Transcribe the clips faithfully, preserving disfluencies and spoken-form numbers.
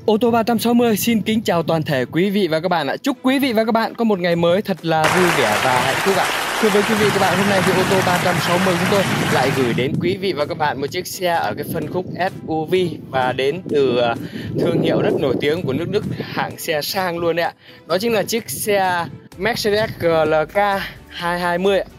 Ô tô ba trăm sáu mươi xin kính chào toàn thể quý vị và các bạn ạ. Chúc quý vị và các bạn có một ngày mới thật là vui vẻ và hạnh phúc ạ. Thưa với quý vị và các bạn, hôm nay thì ô tô ba trăm sáu mươi chúng tôi lại gửi đến quý vị và các bạn một chiếc xe ở cái phân khúc ét u vê và đến từ thương hiệu rất nổi tiếng của nước Đức, hãng xe sang luôn đấy ạ. Đó chính là chiếc xe Mercedes G L K hai hai mươi ạ.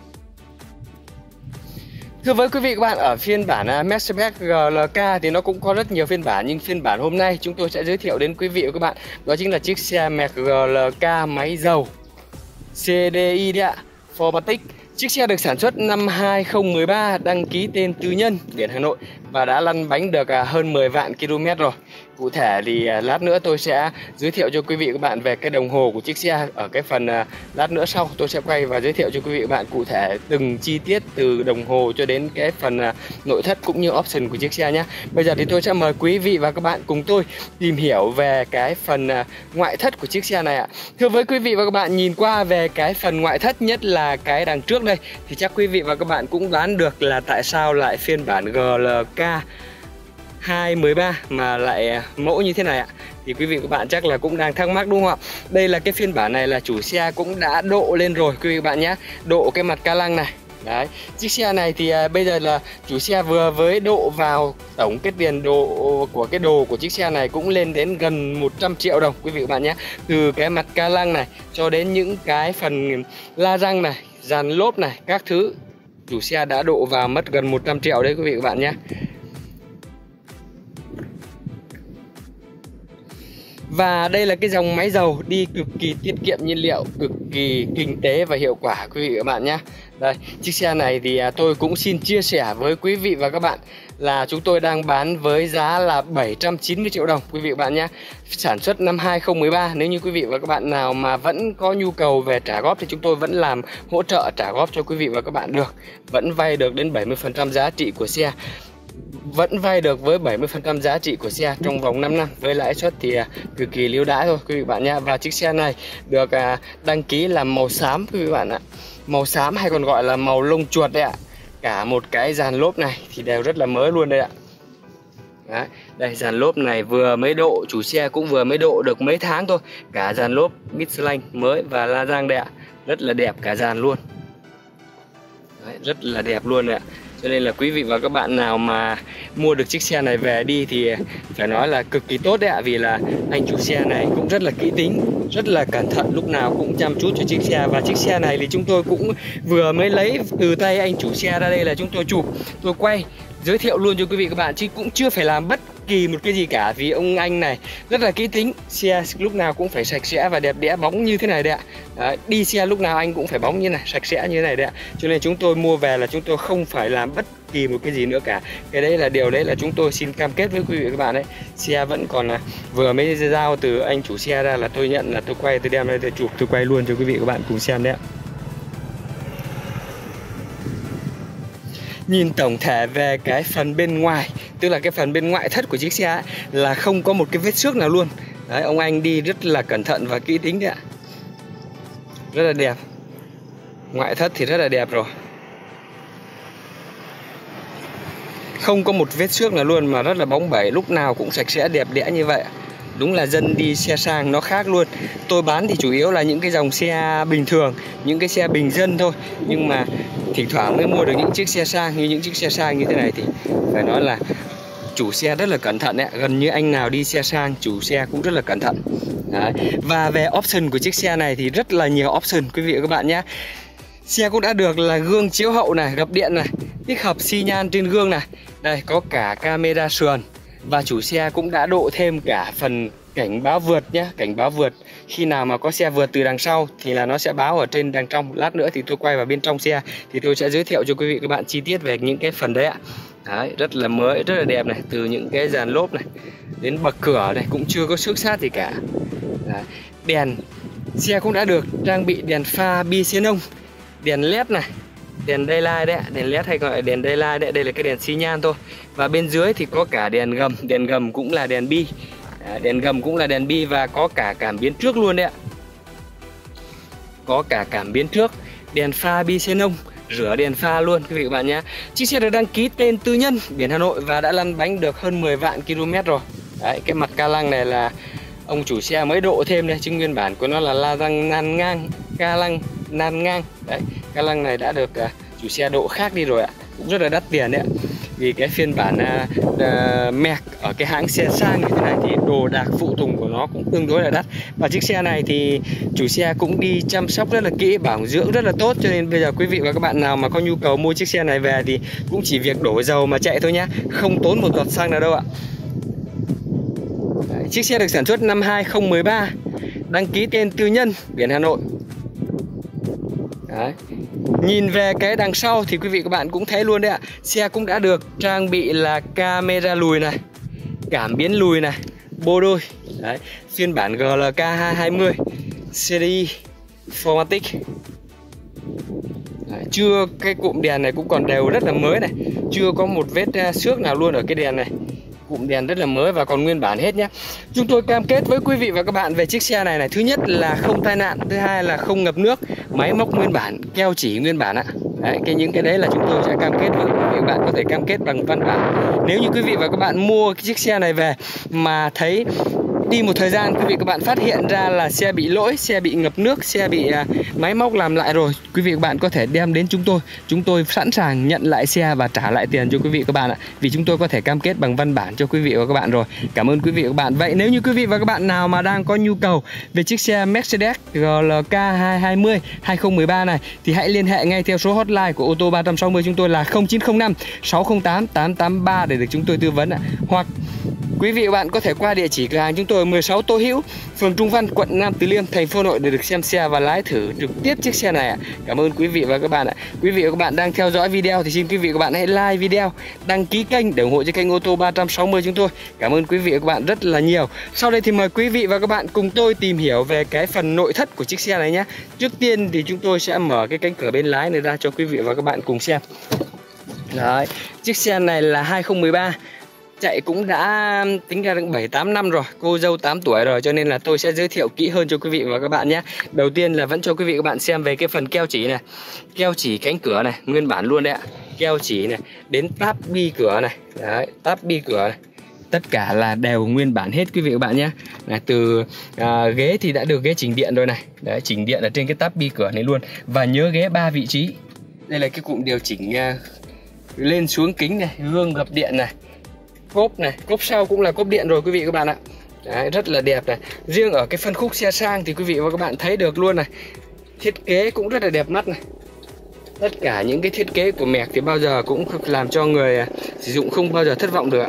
Thưa với quý vị và các bạn, ở phiên bản Mercedes G L K thì nó cũng có rất nhiều phiên bản, nhưng phiên bản hôm nay chúng tôi sẽ giới thiệu đến quý vị và các bạn đó chính là chiếc xe Merc G L K máy dầu xê đê i đấy ạ, bốn matic. Chiếc xe được sản xuất năm hai không một ba, đăng ký tên tư nhân, biển Hà Nội và đã lăn bánh được hơn mười vạn km rồi. Cụ thể thì lát nữa tôi sẽ giới thiệu cho quý vị và các bạn về cái đồng hồ của chiếc xe. Ở cái phần lát nữa sau tôi sẽ quay và giới thiệu cho quý vị và các bạn cụ thể từng chi tiết từ đồng hồ cho đến cái phần nội thất cũng như option của chiếc xe nhé. Bây giờ thì tôi sẽ mời quý vị và các bạn cùng tôi tìm hiểu về cái phần ngoại thất của chiếc xe này ạ. Thưa với quý vị và các bạn, nhìn qua về cái phần ngoại thất, nhất là cái đằng trước đây, thì chắc quý vị và các bạn cũng đoán được là tại sao lại phiên bản G L K hai một ba mà lại mẫu như thế này ạ. Thì quý vị và các bạn chắc là cũng đang thắc mắc đúng không ạ? Đây là cái phiên bản này là chủ xe cũng đã độ lên rồi quý vị và các bạn nhé. Độ cái mặt ca lăng này. Đấy, chiếc xe này thì à, bây giờ là chủ xe vừa với độ vào tổng cái tiền độ của cái đồ của chiếc xe này cũng lên đến gần một trăm triệu đồng quý vị và các bạn nhé. Từ cái mặt ca lăng này cho đến những cái phần la răng này, dàn lốp này, các thứ chủ xe đã độ vào mất gần một trăm triệu đấy quý vị và các bạn nhé. Và đây là cái dòng máy dầu đi cực kỳ tiết kiệm nhiên liệu, cực kỳ kinh tế và hiệu quả quý vị và các bạn nhé. Đây, chiếc xe này thì tôi cũng xin chia sẻ với quý vị và các bạn là chúng tôi đang bán với giá là bảy trăm chín mươi triệu đồng quý vị và các bạn nhé. Sản xuất năm hai không một ba. Nếu như quý vị và các bạn nào mà vẫn có nhu cầu về trả góp thì chúng tôi vẫn làm hỗ trợ trả góp cho quý vị và các bạn được. Vẫn vay được đến bảy mươi phần trăm giá trị của xe. Vẫn vay được với bảy mươi phần trăm giá trị của xe trong vòng năm năm với lãi suất thì cực kỳ ưu đãi thôi quý vị bạn nhé. Và chiếc xe này được đăng ký là màu xám quý vị bạn ạ. Màu xám hay còn gọi là màu lông chuột đấy ạ. Cả một cái dàn lốp này thì đều rất là mới luôn đây ạ. Đấy, đây dàn lốp này vừa mới độ, chủ xe cũng vừa mới độ được mấy tháng thôi. Cả dàn lốp Michelin mới và la răng đây ạ. Rất là đẹp cả dàn luôn. Đấy, rất là đẹp luôn đấy ạ. Cho nên là quý vị và các bạn nào mà mua được chiếc xe này về đi thì phải nói là cực kỳ tốt đấy ạ. Vì là anh chủ xe này cũng rất là kỹ tính, rất là cẩn thận, lúc nào cũng chăm chút cho chiếc xe. Và chiếc xe này thì chúng tôi cũng vừa mới lấy từ tay anh chủ xe ra đây là chúng tôi chụp, tôi quay giới thiệu luôn cho quý vị các bạn, chứ cũng chưa phải làm bất kỳ một cái gì cả. Vì ông anh này rất là kỹ tính, xe lúc nào cũng phải sạch sẽ và đẹp đẽ, bóng như thế này đấy ạ. Đấy, đi xe lúc nào anh cũng phải bóng như này, sạch sẽ như thế này đấy ạ. Cho nên chúng tôi mua về là chúng tôi không phải làm bất kỳ một cái gì nữa cả. Cái đấy là điều đấy là chúng tôi xin cam kết với quý vị các bạn đấy. Xe vẫn còn là vừa mới giao từ anh chủ xe ra là tôi nhận, là tôi quay, tôi đem đây tôi chụp, tôi quay luôn cho quý vị các bạn cùng xem đấy ạ. Nhìn tổng thể về cái phần bên ngoài, tức là cái phần bên ngoại thất của chiếc xe ấy, là không có một cái vết xước nào luôn. Đấy, ông anh đi rất là cẩn thận và kỹ tính đấy ạ. Rất là đẹp. Ngoại thất thì rất là đẹp rồi. Không có một vết xước nào luôn mà rất là bóng bẩy, lúc nào cũng sạch sẽ đẹp đẽ như vậy. Đúng là dân đi xe sang nó khác luôn. Tôi bán thì chủ yếu là những cái dòng xe bình thường, những cái xe bình dân thôi. Nhưng mà thỉnh thoảng mới mua được những chiếc xe sang. Như những chiếc xe sang như thế này thì phải nói là chủ xe rất là cẩn thận đấy. Gần như anh nào đi xe sang chủ xe cũng rất là cẩn thận. Đấy. Và về option của chiếc xe này thì rất là nhiều option quý vị và các bạn nhé. Xe cũng đã được là gương chiếu hậu này, gập điện này, tích hợp xi nhan trên gương này. Đây có cả camera sườn. Và chủ xe cũng đã độ thêm cả phần cảnh báo vượt nhé. Cảnh báo vượt khi nào mà có xe vượt từ đằng sau thì là nó sẽ báo ở trên đằng trong. Lát nữa thì tôi quay vào bên trong xe thì tôi sẽ giới thiệu cho quý vị các bạn chi tiết về những cái phần đấy ạ. Đấy, rất là mới, rất là đẹp này. Từ những cái dàn lốp này đến bậc cửa này cũng chưa có xước sát gì cả. Đấy. Đèn xe cũng đã được trang bị đèn pha bi xenon, đèn led này, đèn daylight đấy, đèn led hay gọi là đèn daylight đấy, đây là cái đèn xi nhan thôi. Và bên dưới thì có cả đèn gầm, đèn gầm cũng là đèn bi. À, đèn gầm cũng là đèn bi và có cả cảm biến trước luôn đấy ạ. Có cả cảm biến trước, đèn pha bi xenon, rửa đèn pha luôn quý vị các bạn nhé. Chiếc xe được đăng ký tên tư nhân, biển Hà Nội và đã lăn bánh được hơn mười vạn km rồi. Đấy, cái mặt ca lăng này là ông chủ xe mới độ thêm đây, chứ nguyên bản của nó là la răng nan ngang, ca lăng nan ngang. Đấy, ca lăng này đã được uh, chủ xe độ khác đi rồi ạ, cũng rất là đắt tiền đấy ạ. Vì cái phiên bản uh, uh, Merc ở cái hãng xe sang như thế này thì đồ đạc phụ tùng của nó cũng tương đối là đắt. Và chiếc xe này thì chủ xe cũng đi chăm sóc rất là kỹ, bảo dưỡng rất là tốt. Cho nên bây giờ quý vị và các bạn nào mà có nhu cầu mua chiếc xe này về thì cũng chỉ việc đổ dầu mà chạy thôi nhá, không tốn một giọt xăng nào đâu ạ. Đấy, chiếc xe được sản xuất năm hai không một ba, đăng ký tên tư nhân, biển Hà Nội. Đấy. Nhìn về cái đằng sau thì quý vị các bạn cũng thấy luôn đấy ạ. Xe cũng đã được trang bị là camera lùi này, cảm biến lùi này, bô đôi. Đấy, phiên bản G L K hai hai mươi series Formatic. Đấy, chưa, cái cụm đèn này cũng còn đều rất là mới này, chưa có một vết xước nào luôn ở cái đèn này. Cụm đèn rất là mới và còn nguyên bản hết nhé. Chúng tôi cam kết với quý vị và các bạn về chiếc xe này này, thứ nhất là không tai nạn, thứ hai là không ngập nước, máy móc nguyên bản, keo chỉ nguyên bản ạ. Đấy, cái những cái đấy là chúng tôi sẽ cam kết với quý vị và các bạn, có thể cam kết bằng văn bản. Nếu như quý vị và các bạn mua cái chiếc xe này về mà thấy đi một thời gian quý vị các bạn phát hiện ra là xe bị lỗi, xe bị ngập nước, xe bị à, máy móc làm lại rồi, quý vị các bạn có thể đem đến chúng tôi. Chúng tôi sẵn sàng nhận lại xe và trả lại tiền cho quý vị các bạn ạ. Vì chúng tôi có thể cam kết bằng văn bản cho quý vị và các bạn rồi. Cảm ơn quý vị và các bạn. Vậy nếu như quý vị và các bạn nào mà đang có nhu cầu về chiếc xe Mercedes G L K hai hai mươi hai không một ba này thì hãy liên hệ ngay theo số hotline của ô tô ba sáu không chúng tôi là không chín không năm sáu không tám tám tám ba để được chúng tôi tư vấn ạ. Hoặc quý vị và bạn có thể qua địa chỉ cửa hàng chúng tôi mười sáu Tô Hữu, phường Trung Văn, quận Nam Từ Liêm, thành phố Hà Nội để được xem xe và lái thử trực tiếp chiếc xe này ạ. Cảm ơn quý vị và các bạn ạ. Quý vị và các bạn đang theo dõi video thì xin quý vị và các bạn hãy like video, đăng ký kênh để ủng hộ cho kênh ô tô ba sáu không chúng tôi. Cảm ơn quý vị và các bạn rất là nhiều. Sau đây thì mời quý vị và các bạn cùng tôi tìm hiểu về cái phần nội thất của chiếc xe này nhé. Trước tiên thì chúng tôi sẽ mở cái cánh cửa bên lái này ra cho quý vị và các bạn cùng xem. Đấy, chiếc xe này là hai không một ba, chạy cũng đã tính ra được bảy tám năm rồi, cô dâu tám tuổi rồi, cho nên là tôi sẽ giới thiệu kỹ hơn cho quý vị và các bạn nhé. Đầu tiên là vẫn cho quý vị và các bạn xem về cái phần keo chỉ này, keo chỉ cánh cửa này nguyên bản luôn đấy ạ, keo chỉ này đến táp bi cửa này, đấy, táp bi cửa này, tất cả là đều nguyên bản hết quý vị và các bạn nhé. Này, từ à, ghế thì đã được ghế chỉnh điện rồi này, đấy, chỉnh điện ở trên cái táp bi cửa này luôn, và nhớ ghế ba vị trí. Đây là cái cụm điều chỉnh à, lên xuống kính này, gương gập điện này, cốp này, cốp sau cũng là cốp điện rồi quý vị các bạn ạ. Đấy, rất là đẹp này. Riêng ở cái phân khúc xe sang thì quý vị và các bạn thấy được luôn này, thiết kế cũng rất là đẹp mắt này. Tất cả những cái thiết kế của Merc thì bao giờ cũng làm cho người sử dụng không bao giờ thất vọng được ạ.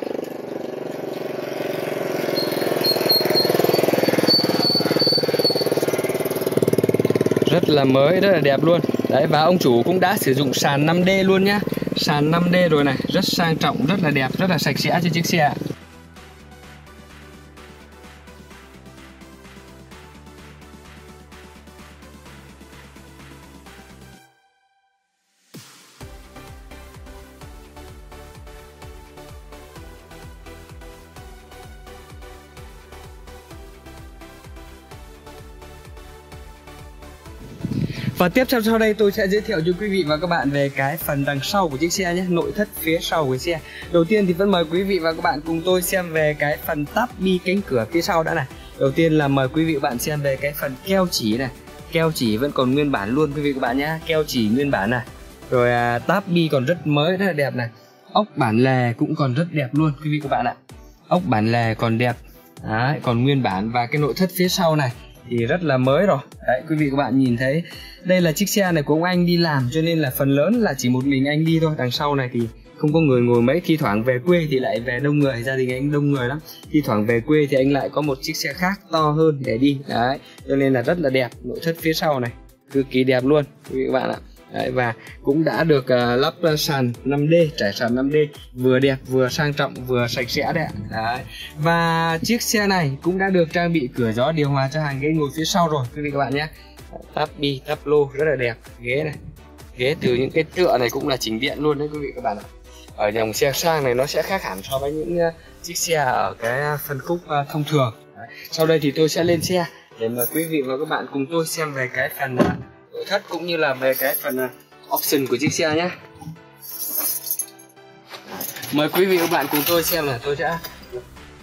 Rất là mới, rất là đẹp luôn. Đấy, và ông chủ cũng đã sử dụng sàn năm D luôn nhá. Sàn năm D rồi này, rất sang trọng, rất là đẹp, rất là sạch sẽ trên chiếc xe. Và tiếp theo sau đây tôi sẽ giới thiệu cho quý vị và các bạn về cái phần đằng sau của chiếc xe nhé, nội thất phía sau của xe. Đầu tiên thì vẫn mời quý vị và các bạn cùng tôi xem về cái phần táp bi cánh cửa phía sau đã này. Đầu tiên là mời quý vị và các bạn xem về cái phần keo chỉ này, keo chỉ vẫn còn nguyên bản luôn quý vị và các bạn nhé, keo chỉ nguyên bản này. Rồi à, táp bi còn rất mới, rất là đẹp này. Ốc bản lề cũng còn rất đẹp luôn quý vị và các bạn ạ. Ốc bản lề còn đẹp, đấy, còn nguyên bản. Và cái nội thất phía sau này thì rất là mới rồi. Đấy, quý vị các bạn nhìn thấy đây là chiếc xe này của ông anh đi làm, cho nên là phần lớn là chỉ một mình anh đi thôi. Đằng sau này thì không có người ngồi mấy, thi thoảng về quê thì lại về đông người, gia đình anh đông người lắm. Thi thoảng về quê thì anh lại có một chiếc xe khác to hơn để đi. Đấy, cho nên là rất là đẹp. Nội thất phía sau này cực kỳ đẹp luôn quý vị các bạn ạ. Đấy, và cũng đã được uh, lắp uh, sàn năm D, trải sàn năm D vừa đẹp vừa sang trọng vừa sạch sẽ đấy ạ. Đấy. Và chiếc xe này cũng đã được trang bị cửa gió điều hòa cho hàng ghế ngồi phía sau rồi quý vị các bạn nhé. Táp bi, táp lô rất là đẹp. Ghế này, ghế từ những cái tựa này cũng là chỉnh điện luôn đấy quý vị các bạn ạ. Ở dòng xe sang này nó sẽ khác hẳn so với những uh, chiếc xe ở cái phân khúc uh, thông thường. Đấy. Sau đây thì tôi sẽ lên xe để mời quý vị và các bạn cùng tôi xem về cái phần uh, nội thất cũng như là về cái phần uh, option của chiếc xe nhé. Mời quý vị và các bạn cùng tôi xem là tôi sẽ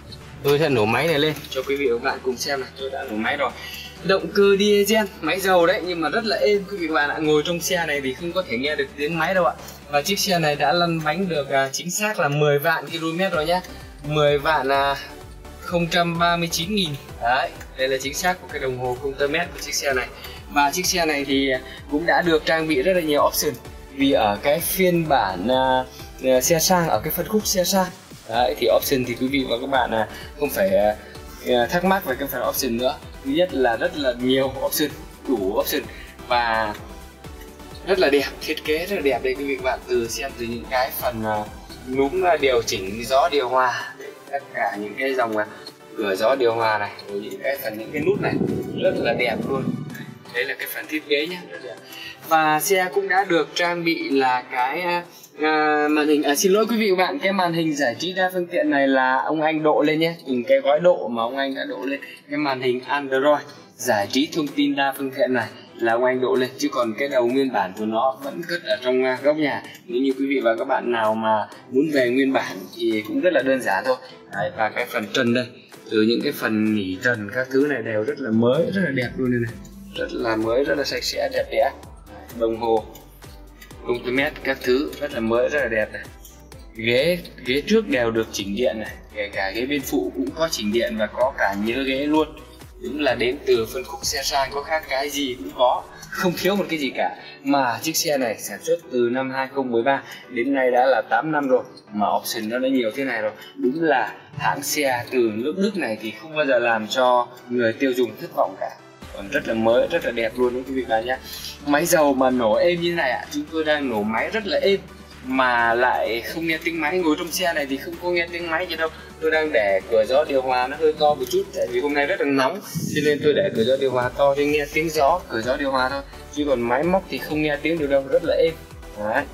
tôi sẽ nổ máy này lên cho quý vị và các bạn cùng xem này. Tôi đã nổ máy rồi. Động cơ diesel, máy dầu đấy, nhưng mà rất là êm quý vị và các bạn ạ. Ngồi trong xe này thì không có thể nghe được tiếng máy đâu ạ. Và chiếc xe này đã lăn bánh được à, chính xác là mười vạn km rồi nhá. mười vạn là không trăm ba mươi chín nghìn. Đấy, đây là chính xác của cái đồng hồ công tơ mét của chiếc xe này. Và chiếc xe này thì cũng đã được trang bị rất là nhiều option. Vì ở cái phiên bản uh, xe sang, ở cái phân khúc xe sang đấy, thì option thì quý vị và các bạn uh, không phải uh, thắc mắc về cái phần option nữa. Thứ nhất là rất là nhiều option, đủ option và rất là đẹp, thiết kế rất là đẹp đây quý vị và các bạn. Từ xem từ những cái phần uh, núm điều chỉnh gió điều hòa, tất cả những cái dòng uh, cửa gió điều hòa này, rồi những cái phần những cái nút này rất là đẹp luôn. Đấy là cái phần thiết kế nhé. Và xe cũng đã được trang bị là cái uh, màn hình, à, xin lỗi quý vị và bạn, cái màn hình giải trí đa phương tiện này là ông anh độ lên nhé, cùng cái gói độ mà ông anh đã độ lên. Cái màn hình Android giải trí thông tin đa phương tiện này là ông anh độ lên, chứ còn cái đầu nguyên bản của nó vẫn cất ở trong uh, góc nhà. Nếu như quý vị và các bạn nào mà muốn về nguyên bản thì cũng rất là đơn giản thôi. Đấy, và cái phần trần đây, từ những cái phần nỉ trần các thứ này đều rất là mới, rất là đẹp luôn đây này, rất là mới, rất là sạch sẽ, đẹp đẽ. Đồng hồ công tơ mét các thứ rất là mới, rất là đẹp này. Ghế ghế trước đều được chỉnh điện này, kể cả ghế bên phụ cũng có chỉnh điện và có cả nhớ ghế luôn. Đúng là đến từ phân khúc xe sang, có khác cái gì cũng có, không thiếu một cái gì cả. Mà chiếc xe này sản xuất từ năm hai không một ba đến nay đã là tám năm rồi, mà option nó đã nhiều thế này rồi. Đúng là hãng xe từ nước Đức này thì không bao giờ làm cho người tiêu dùng thất vọng cả. Còn rất là mới, rất là đẹp luôn đấy quý vị bạn nhé. Máy dầu mà nổ êm như thế này ạ, à, chúng tôi đang nổ máy rất là êm mà lại không nghe tiếng máy. Ngồi trong xe này thì không có nghe tiếng máy gì đâu. Tôi đang để cửa gió điều hòa nó hơi to một chút, tại vì hôm nay rất là nóng, cho nên tôi để cửa gió điều hòa to để nghe tiếng gió cửa gió điều hòa thôi, chứ còn máy móc thì không nghe tiếng được đâu, rất là êm. Đấy.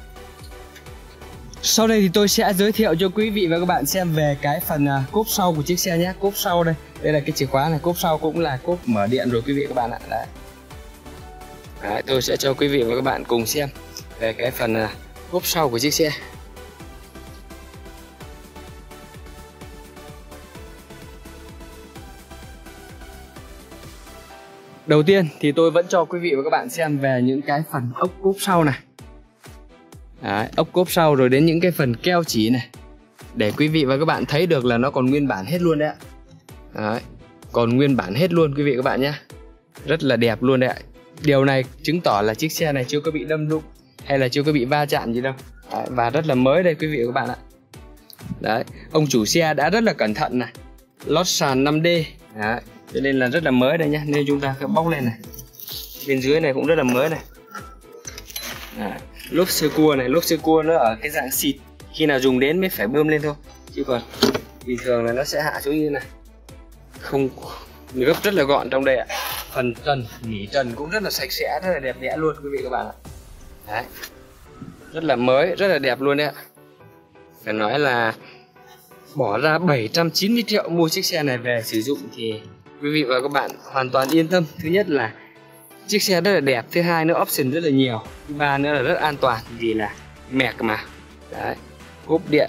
Sau đây thì tôi sẽ giới thiệu cho quý vị và các bạn xem về cái phần uh, cốp sau của chiếc xe nhé. Cốp sau đây, đây là cái chìa khóa này, cốp sau cũng là cốp mở điện rồi quý vị và các bạn ạ. Đấy. Đấy, tôi sẽ cho quý vị và các bạn cùng xem về cái phần uh, cốp sau của chiếc xe. Đầu tiên thì tôi vẫn cho quý vị và các bạn xem về những cái phần ốc cốp sau này. Đấy, ốc cốp sau rồi đến những cái phần keo chỉ này, để quý vị và các bạn thấy được là nó còn nguyên bản hết luôn đấy ạ. Đấy, còn nguyên bản hết luôn quý vị và các bạn nhé. Rất là đẹp luôn đấy ạ. Điều này chứng tỏ là chiếc xe này chưa có bị đâm đụng hay là chưa có bị va chạm gì đâu. Đấy, và rất là mới đây quý vị và các bạn ạ. Đấy, ông chủ xe đã rất là cẩn thận này, lót sàn năm D. Đấy, cho nên là rất là mới đây nhá. Nên chúng ta phải bóc lên này, bên dưới này cũng rất là mới này. Đấy, lốp sơ cua này, lốp sơ cua nó ở cái dạng xịt, khi nào dùng đến mới phải bơm lên thôi, chứ còn bình thường là nó sẽ hạ xuống như thế này, không gấp rất là gọn trong đây ạ. Phần trần, nỉ trần cũng rất là sạch sẽ, rất là đẹp đẽ luôn quý vị các bạn ạ. Đấy, rất là mới, rất là đẹp luôn đấy ạ. Phải nói là bỏ ra bảy trăm chín mươi triệu mua chiếc xe này về sử dụng thì quý vị và các bạn hoàn toàn yên tâm. Thứ nhất là chiếc xe rất là đẹp, thứ hai nữa option rất là nhiều, thứ ba nữa là rất an toàn vì là mẹc mà. Đấy, cốp điện.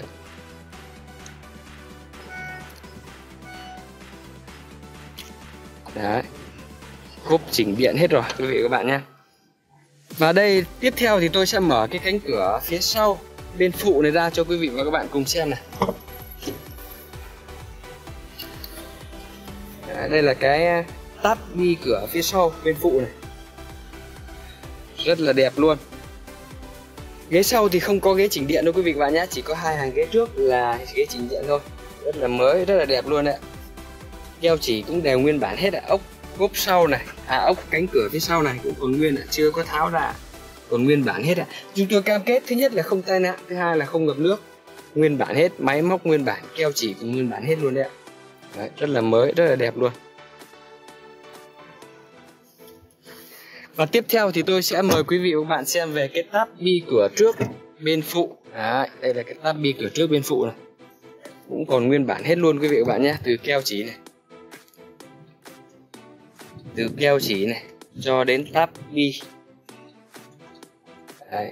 Đấy, cốp chỉnh điện hết rồi quý vị và các bạn nhé. Và đây tiếp theo thì tôi sẽ mở cái cánh cửa phía sau bên phụ này ra cho quý vị và các bạn cùng xem này. Đấy, đây là cái táp bi cửa phía sau bên phụ này, rất là đẹp luôn. Ghế sau thì không có ghế chỉnh điện đâu quý vị và bạn nhé, chỉ có hai hàng ghế trước là ghế chỉnh điện thôi, rất là mới, rất là đẹp luôn đấy. Keo chỉ cũng đều nguyên bản hết ạ. Ốc cốp sau này, à ốc cánh cửa phía sau này cũng còn nguyên ạ, chưa có tháo ra, còn nguyên bản hết ạ. Chúng tôi cam kết thứ nhất là không tai nạn, thứ hai là không ngập nước, nguyên bản hết, máy móc nguyên bản, keo chỉ cũng nguyên bản hết luôn đấy ạ. Đấy, rất là mới, rất là đẹp luôn. Và tiếp theo thì tôi sẽ mời quý vị và các bạn xem về cái táp bi cửa trước bên phụ. Đấy, đây là cái táp bi cửa trước bên phụ này, cũng còn nguyên bản hết luôn quý vị và các bạn nhé. Từ keo chỉ này, từ keo chỉ này cho đến táp bi. Đấy,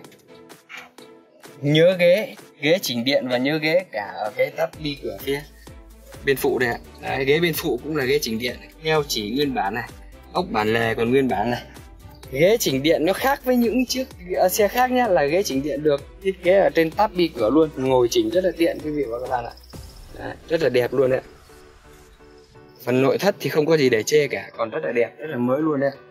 nhớ ghế, ghế chỉnh điện và nhớ ghế cả ở cái táp bi cửa phía bên phụ đây ạ. Đấy, ghế bên phụ cũng là ghế chỉnh điện, keo chỉ nguyên bản này, ốc bản lề còn nguyên bản này. Ghế chỉnh điện nó khác với những chiếc xe khác nhá, là ghế chỉnh điện được thiết kế ở trên táp bi cửa luôn, ngồi chỉnh rất là tiện quý vị và các bạn ạ. Đấy, rất là đẹp luôn đấy. Phần nội thất thì không có gì để chê cả, còn rất là đẹp, rất là mới luôn đấy.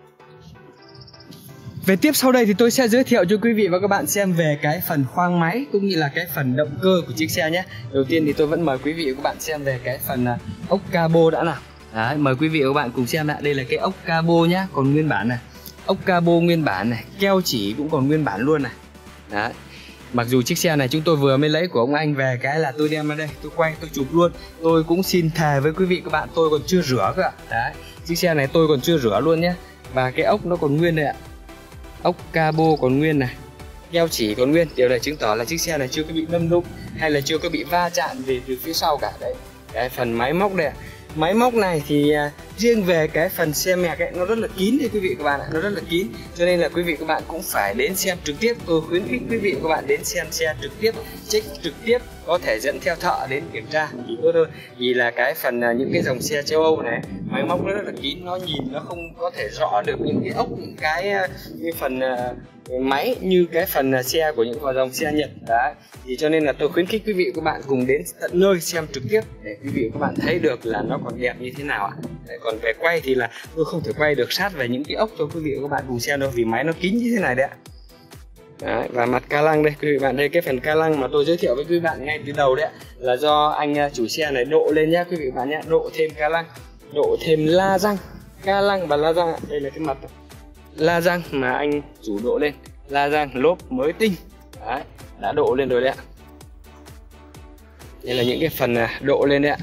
Về tiếp sau đây thì tôi sẽ giới thiệu cho quý vị và các bạn xem về cái phần khoang máy cũng như là cái phần động cơ của chiếc xe nhé. Đầu tiên thì tôi vẫn mời quý vị và các bạn xem về cái phần ốc cabo đã nào. Đấy, mời quý vị và các bạn cùng xem lại. Đây là cái ốc cabo nhá, còn nguyên bản này. Ốc cabo nguyên bản này, keo chỉ cũng còn nguyên bản luôn này. Đấy. Mặc dù chiếc xe này chúng tôi vừa mới lấy của ông anh về, cái là tôi đem ra đây, tôi quay, tôi chụp luôn. Tôi cũng xin thề với quý vị các bạn, tôi còn chưa rửa cơ ạ. Đấy, chiếc xe này tôi còn chưa rửa luôn nhé. Và cái ốc nó còn nguyên đây ạ. Ốc cabo còn nguyên này, keo chỉ còn nguyên, điều này chứng tỏ là chiếc xe này chưa có bị đâm đụng hay là chưa có bị va chạm về từ phía sau cả. Đấy, cái phần máy móc đây ạ. Máy móc này thì à, riêng về cái phần xe mẹc ấy, nó rất là kín thì quý vị các bạn ạ, nó rất là kín, cho nên là quý vị các bạn cũng phải đến xem trực tiếp. Tôi khuyến khích quý vị các bạn đến xem xe trực tiếp, check trực tiếp, có thể dẫn theo thợ đến kiểm tra thì tốt hơn. Vì là cái phần à, những cái dòng xe châu Âu này máy móc nó rất là kín, nó nhìn nó không có thể rõ được những cái ốc, những cái, cái phần à, máy như cái phần à, xe của những dòng xe Nhật. Đấy, thì cho nên là tôi khuyến khích quý vị các bạn cùng đến tận nơi xem trực tiếp để quý vị các bạn thấy được là nó còn đẹp như thế nào ạ. Đấy, còn về quay thì là tôi không thể quay được sát về những cái ốc cho quý vị các bạn cùng xem đâu, vì máy nó kín như thế này đấy ạ. Đấy, và mặt ca lăng đây quý vị bạn, đây cái phần ca lăng mà tôi giới thiệu với quý bạn ngay từ đầu đấy ạ, là do anh chủ xe này độ lên nhá quý vị bạn nhé, độ thêm ca lăng, độ thêm la răng, ca lăng và la răng ạ. Đây là cái mặt la răng mà anh chủ độ lên, la răng lốp mới tinh. Đấy, đã độ lên rồi đấy ạ. Đây là những cái phần độ lên đấy ạ.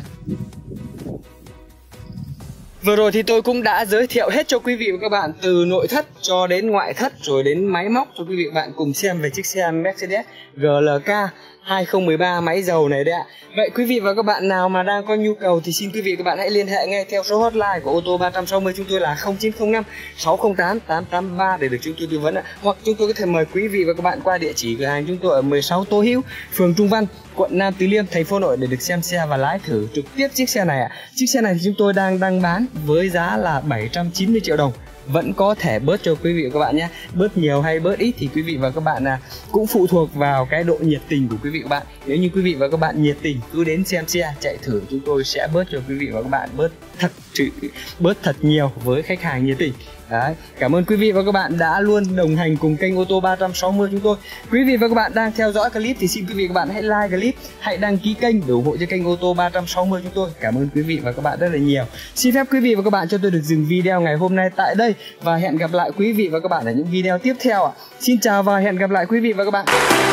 Vừa rồi thì tôi cũng đã giới thiệu hết cho quý vị và các bạn từ nội thất cho đến ngoại thất rồi đến máy móc cho quý vị và bạn cùng xem về chiếc xe Mercedes G L K hai không một ba máy dầu này đấy ạ. Vậy quý vị và các bạn nào mà đang có nhu cầu thì xin quý vị và các bạn hãy liên hệ ngay theo số hotline của ô tô ba sáu không chúng tôi là không chín không năm sáu không tám tám tám ba để được chúng tôi tư vấn ạ. Hoặc chúng tôi có thể mời quý vị và các bạn qua địa chỉ cửa hàng chúng tôi ở mười sáu Tô Hữu, phường Trung Văn, quận Nam Từ Liêm, thành phố Hà Nội để được xem xe và lái thử trực tiếp chiếc xe này ạ. Chiếc xe này thì chúng tôi đang đang bán với giá là bảy trăm chín mươi triệu đồng. Vẫn có thể bớt cho quý vị và các bạn nhé. Bớt nhiều hay bớt ít thì quý vị và các bạn à, cũng phụ thuộc vào cái độ nhiệt tình của quý vị và các bạn. Nếu như quý vị và các bạn nhiệt tình cứ đến xem xe chạy thử, chúng tôi sẽ bớt cho quý vị và các bạn bớt thật sự bớt thật nhiều với khách hàng nhiệt tình. Đấy, cảm ơn quý vị và các bạn đã luôn đồng hành cùng kênh ô tô ba sáu không chúng tôi. Quý vị và các bạn đang theo dõi clip thì xin quý vị và các bạn hãy like clip, hãy đăng ký kênh để ủng hộ cho kênh ô tô ba sáu không chúng tôi. Cảm ơn quý vị và các bạn rất là nhiều. Xin phép quý vị và các bạn cho tôi được dừng video ngày hôm nay tại đây và hẹn gặp lại quý vị và các bạn ở những video tiếp theo ạ. Xin chào và hẹn gặp lại quý vị và các bạn.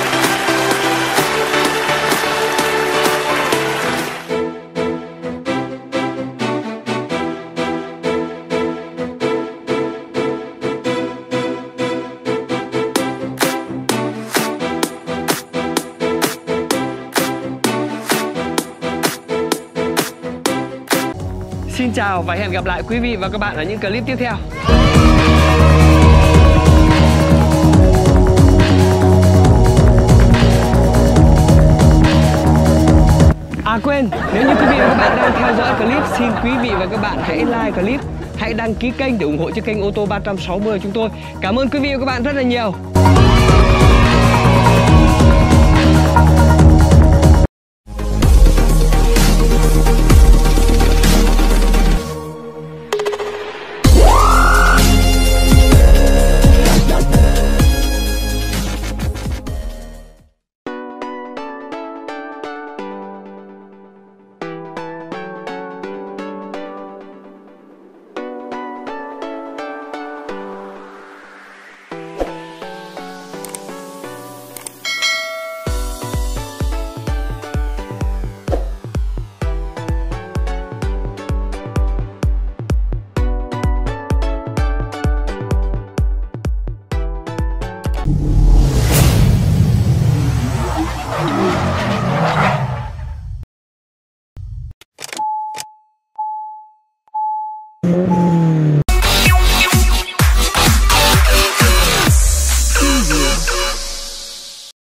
Xin chào và hẹn gặp lại quý vị và các bạn ở những clip tiếp theo. À quên, nếu như quý vị và các bạn đang theo dõi clip, xin quý vị và các bạn hãy like clip, hãy đăng ký kênh để ủng hộ cho kênh ô tô ba sáu không chúng tôi. Cảm ơn quý vị và các bạn rất là nhiều.